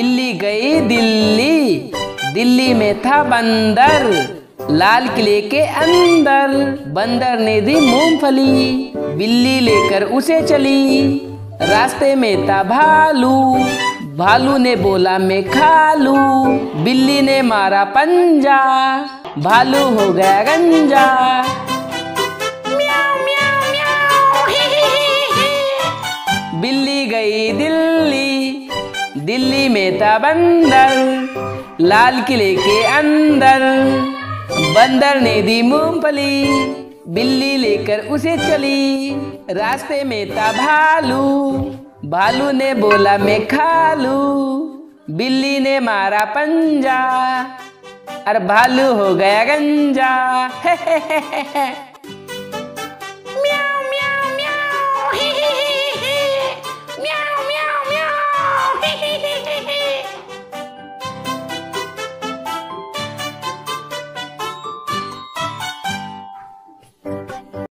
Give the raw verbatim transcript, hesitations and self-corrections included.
बिल्ली गई दिल्ली, दिल्ली में था बंदर, लाल किले के अंदर। बंदर ने दी मूंगफली, बिल्ली लेकर उसे चली। रास्ते में था भालू, भालू ने बोला मैं खा लूं। बिल्ली ने मारा पंजा, भालू हो गया गंजा। म्याऊ म्याऊ म्याऊ ही ही ही ही। बिल्ली गई दिल्ली, दिल्ली में था बंदर, लाल किले के अंदर। बंदर ने दी मूंगफली, बिल्ली लेकर उसे चली। रास्ते में था भालू, भालू ने बोला मैं खा लूं। बिल्ली ने मारा पंजा, और भालू हो गया गंजा।